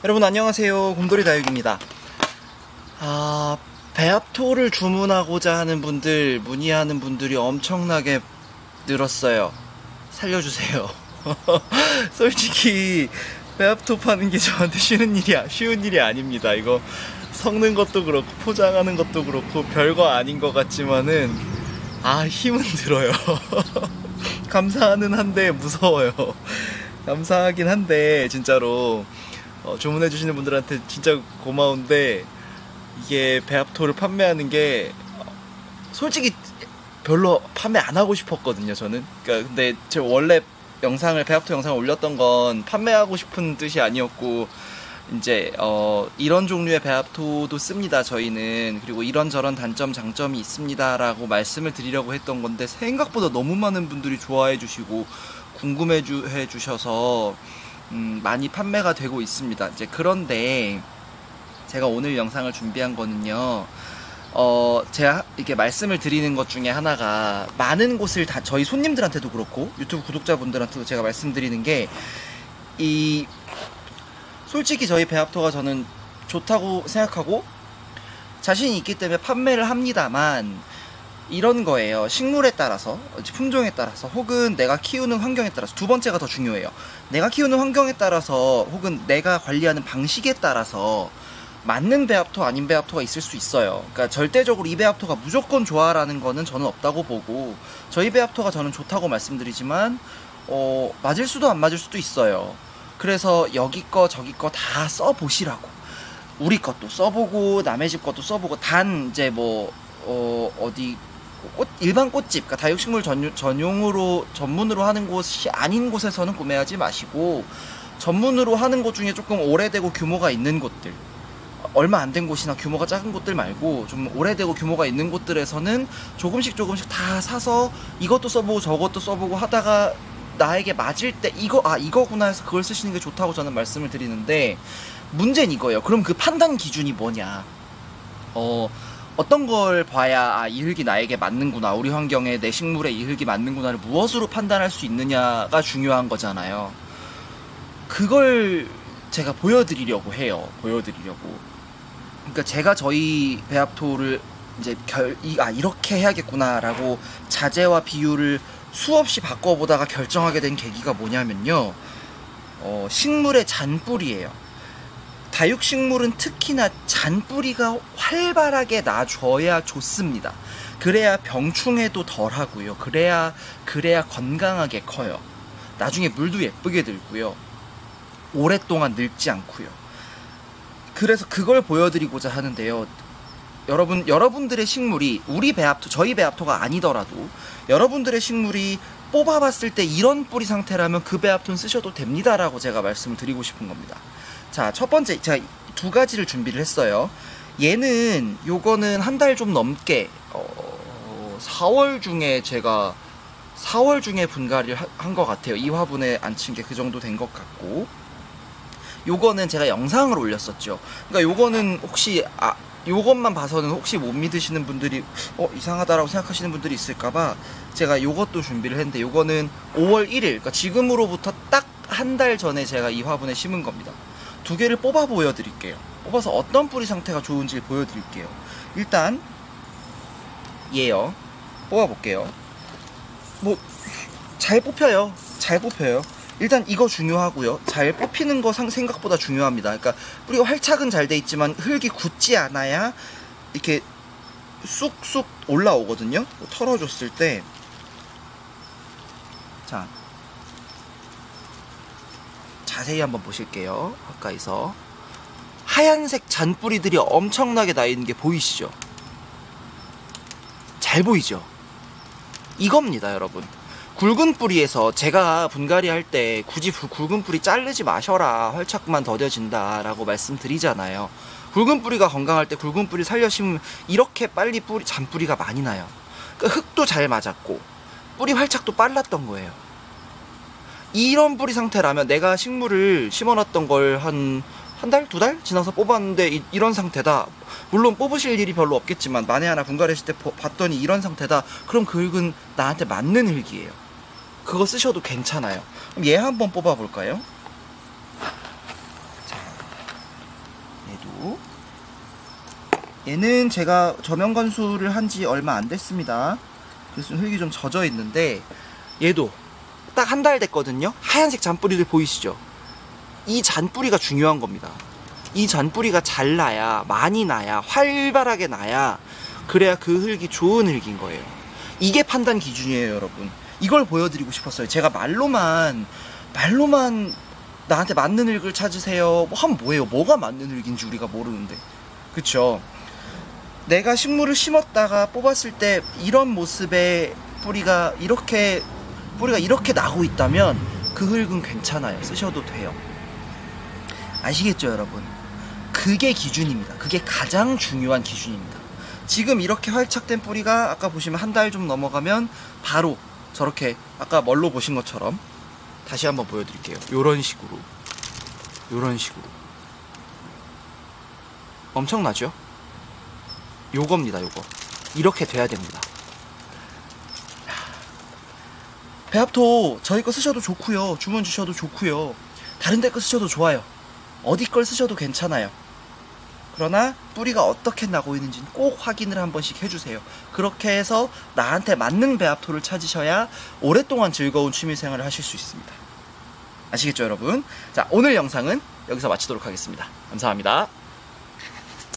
여러분 안녕하세요. 곰돌이 다육입니다. 배합토를 주문하고자 하는 분들, 문의하는 분들이 엄청나게 늘었어요. 살려주세요. 솔직히 배합토 파는 게 저한테 쉬운 일이 아닙니다. 이거 섞는 것도 그렇고 포장하는 것도 그렇고 별거 아닌 것 같지만은 힘은 들어요. 감사하는 한데 무서워요. 감사하긴 한데 진짜로 주문해 주시는 분들한테 진짜 고마운데, 이게 배합토를 판매하는 게 솔직히 별로 판매 안 하고 싶었거든요, 저는. 그러니까 근데 제가 원래 배합토 영상을 올렸던 건 판매하고 싶은 뜻이 아니었고, 이제 이런 종류의 배합토도 씁니다, 저희는. 그리고 이런저런 단점 장점이 있습니다 라고 말씀을 드리려고 했던 건데, 생각보다 너무 많은 분들이 좋아해 주시고 궁금해 주셔서 많이 판매가 되고 있습니다. 이제 그런데 제가 오늘 영상을 준비한 거는요, 제가 이렇게 말씀을 드리는 것 중에 하나가, 많은 곳을 다, 저희 손님들한테도 그렇고 유튜브 구독자분들한테도 제가 말씀드리는 게, 솔직히 저희 배합토가 저는 좋다고 생각하고 자신이 있기 때문에 판매를 합니다만, 이런 거예요. 식물에 따라서, 품종에 따라서, 혹은 내가 키우는 환경에 따라서, 두 번째가 더 중요해요. 내가 키우는 환경에 따라서, 혹은 내가 관리하는 방식에 따라서 맞는 배합토 아닌 배합토가 있을 수 있어요. 그러니까 절대적으로 이 배합토가 무조건 좋아라는 거는 저는 없다고 보고, 저희 배합토가 저는 좋다고 말씀드리지만 맞을 수도 안 맞을 수도 있어요. 그래서 여기 거 저기 거 다 써보시라고. 우리 것도 써보고 남의 집 것도 써보고, 단 이제 일반 꽃집, 그러니까 다육식물 전문으로 하는 곳이 아닌 곳에서는 구매하지 마시고, 전문으로 하는 곳 중에 조금 오래되고 규모가 있는 곳들, 얼마 안 된 곳이나 규모가 작은 곳들 말고 좀 오래되고 규모가 있는 곳들에서는 조금씩 다 사서 이것도 써보고 저것도 써보고 하다가 나에게 맞을 때 이거구나 해서 그걸 쓰시는 게 좋다고 저는 말씀을 드리는데, 문제는 이거예요. 그럼 그 판단 기준이 뭐냐? 어떤 걸 봐야 이 흙이 나에게 맞는구나, 우리 환경에 내 식물에 이 흙이 맞는구나를 무엇으로 판단할 수 있느냐가 중요한 거잖아요. 그걸 제가 보여드리려고 해요. 그러니까 제가 저희 배합토를 이제 이렇게 해야겠구나 라고 자재와 비율을 수없이 바꿔보다가 결정하게 된 계기가 뭐냐면요, 식물의 잔뿌리예요. 다육식물은 특히나 잔뿌리가 활발하게 나줘야 좋습니다. 그래야 병충해도 덜하고요. 그래야 건강하게 커요. 나중에 물도 예쁘게 들고요. 오랫동안 늙지 않고요. 그래서 그걸 보여드리고자 하는데요. 여러분들의 식물이, 저희 배합토가 아니더라도 여러분들의 식물이 뽑아봤을 때 이런 뿌리 상태라면 그 배합토는 쓰셔도 됩니다라고 제가 말씀을 드리고 싶은 겁니다. 자, 첫 번째, 제가 두 가지를 준비를 했어요. 요거는 한 달 좀 넘게, 4월 중에 분갈이를 한 것 같아요. 이 화분에 앉힌 게 그 정도 된 것 같고, 요거는 제가 영상을 올렸었죠. 그러니까 요거는 혹시 요것만 봐서는 혹시 못 믿으시는 분들이 이상하다라고 생각하시는 분들이 있을까봐 제가 요것도 준비를 했는데, 요거는 5월 1일, 그러니까 지금으로부터 딱 한 달 전에 제가 이 화분에 심은 겁니다. 두 개를 뽑아 보여드릴게요. 뽑아서 어떤 뿌리 상태가 좋은지 보여드릴게요. 일단 얘요, 뽑아볼게요. 잘 뽑혀요. 일단 이거 중요하고요. 잘 뽑히는 거 생각보다 중요합니다. 그러니까 뿌리가 활착은 잘 돼 있지만 흙이 굳지 않아야 이렇게 쑥쑥 올라오거든요. 털어줬을 때, 자, 자세히 한번 보실게요. 가까이서 하얀색 잔뿌리들이 엄청나게 나 있는 게 보이시죠? 잘 보이죠? 이겁니다, 여러분. 굵은 뿌리에서 제가 분갈이 할 때 굳이 굵은 뿌리 자르지 마셔라, 활착만 더뎌진다 라고 말씀드리잖아요. 굵은 뿌리가 건강할 때 굵은 뿌리 살려 심으면 이렇게 빨리 잔뿌리가 많이 나요. 그러니까 흙도 잘 맞았고 뿌리 활착도 빨랐던 거예요. 이런 뿌리 상태라면, 내가 식물을 심어놨던 걸 한 달? 2달? 지나서 뽑았는데 이런 상태다. 물론 뽑으실 일이 별로 없겠지만 만에 하나 분갈이하실 때 봤더니 이런 상태다. 그럼 그 흙은 나한테 맞는 흙이에요. 그거 쓰셔도 괜찮아요. 그럼 얘 한번 뽑아볼까요? 자, 얘도. 얘는 제가 저면 건수를 한 지 얼마 안 됐습니다. 그래서 흙이 좀 젖어 있는데, 얘도 딱 한 달 됐거든요. 하얀색 잔뿌리들 보이시죠? 이 잔뿌리가 중요한 겁니다. 이 잔뿌리가 잘 나야, 많이 나야, 활발하게 나야, 그래야 그 흙이 좋은 흙인 거예요. 이게 판단 기준이에요, 여러분. 이걸 보여드리고 싶었어요. 제가 말로만 나한테 맞는 흙을 찾으세요 하면 뭐예요? 뭐가 맞는 흙인지 우리가 모르는데, 그쵸? 내가 식물을 심었다가 뽑았을 때 이런 모습의 뿌리가 이렇게 나고 있다면 그 흙은 괜찮아요. 쓰셔도 돼요. 아시겠죠, 여러분? 그게 기준입니다. 그게 가장 중요한 기준입니다. 지금 이렇게 활착된 뿌리가 아까 보시면 한 달 좀 넘어가면 바로 저렇게 아까 멀로 보신 것처럼, 다시 한번 보여드릴게요. 요런 식으로 엄청나죠? 요겁니다. 요거 이렇게 돼야 됩니다. 배합토 저희 거 쓰셔도 좋고요, 주문 주셔도 좋고요, 다른 데 거 쓰셔도 좋아요. 어디 걸 쓰셔도 괜찮아요. 그러나 뿌리가 어떻게 나고 있는지 꼭 확인을 한 번씩 해주세요. 그렇게 해서 나한테 맞는 배합토를 찾으셔야 오랫동안 즐거운 취미생활을 하실 수 있습니다. 아시겠죠, 여러분? 자, 오늘 영상은 여기서 마치도록 하겠습니다. 감사합니다.